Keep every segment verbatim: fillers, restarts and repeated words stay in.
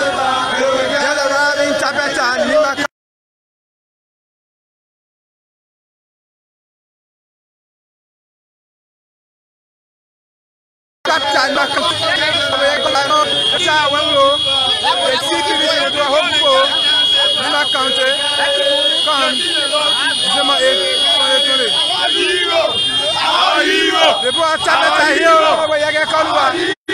Just arrived in Tabata, Nimba County. Captain Nimba County. Nimba County. Come. Zema eight. The boy Tabata here. Hon Yekeh Kolubah.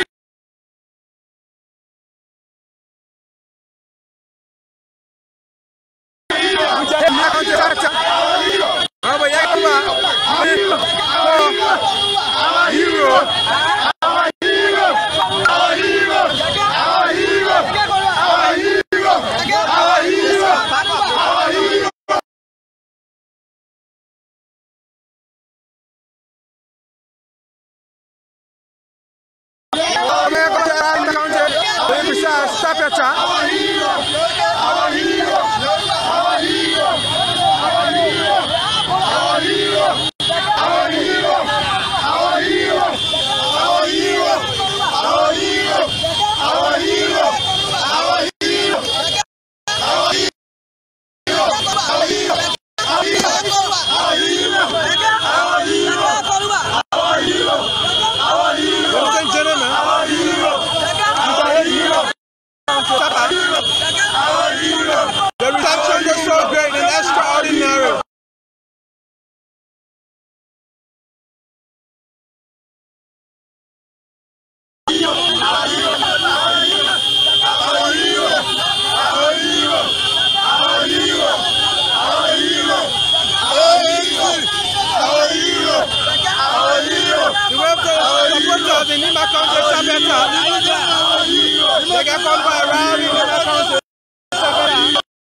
The reception was so great and extraordinary. The supporters in Nimba County, Tabata. Hon Yekeh Kolubah arrived in Nimba County, Tabata.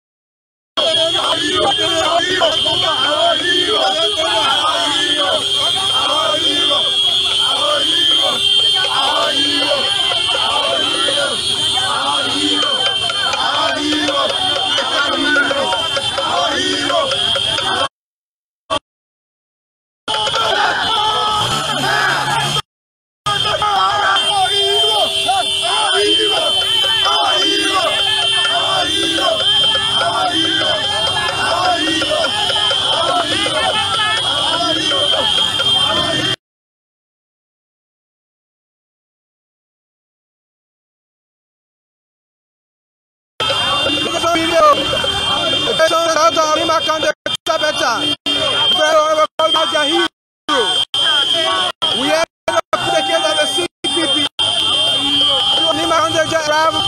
Nimba County, Tabata. We have to take care of the C P P. Nimba County just arrived.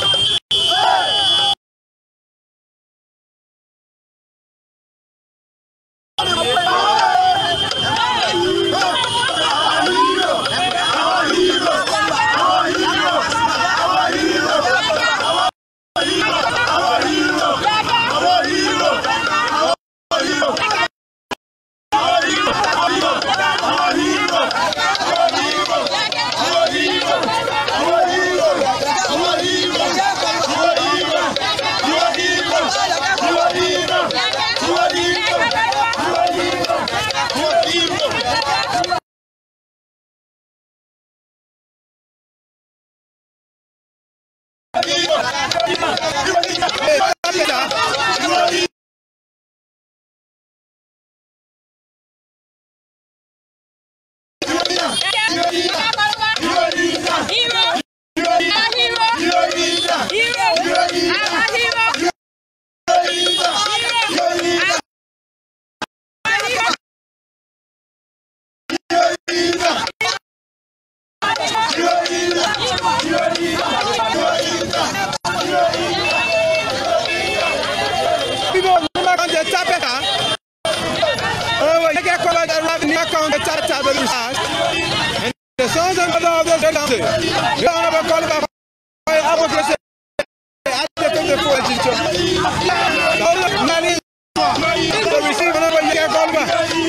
And the sons and brothers of this country, the Honorable Kolubah, advocacy, I take the full attention. All the money to receive Honorable Yekeh Kolubah.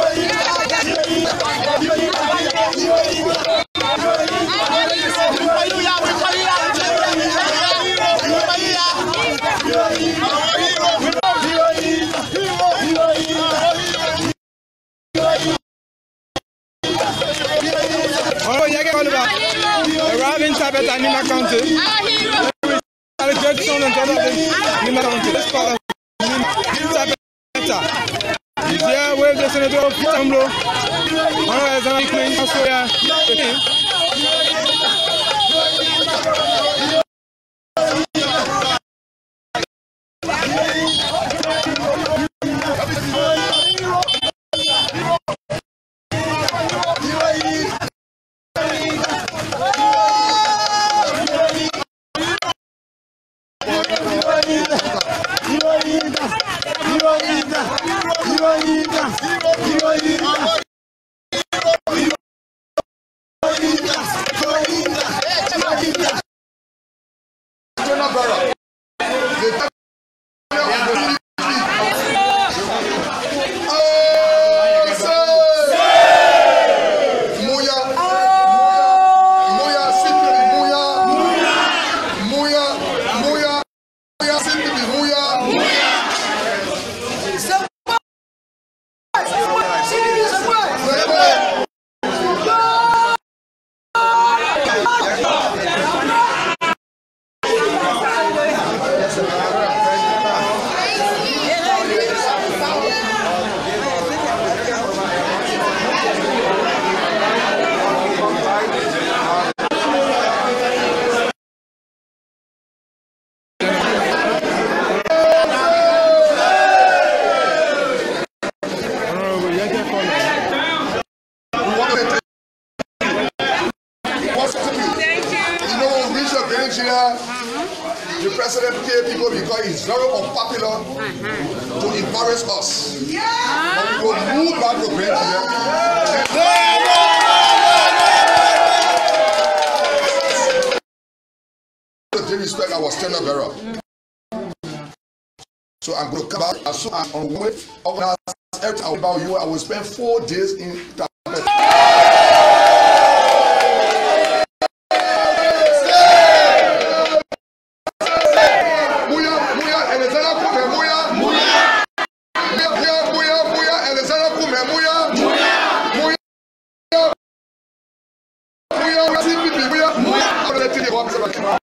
Thank you. arriving Tabet and Nimba County. The great son and daughter of Nimba County. This part of Nimba is here with the Senator of Tamlo. Alright, I'm going to show you. The president pay people because it's very unpopular uh-huh. to embarrass us. Yeah. But we will move back to Grand Gedeh. To respect our standard bearer. So I'm going to come back as soon as I'm on the way. Organize everything about you. I will spend four days in Tabet. We are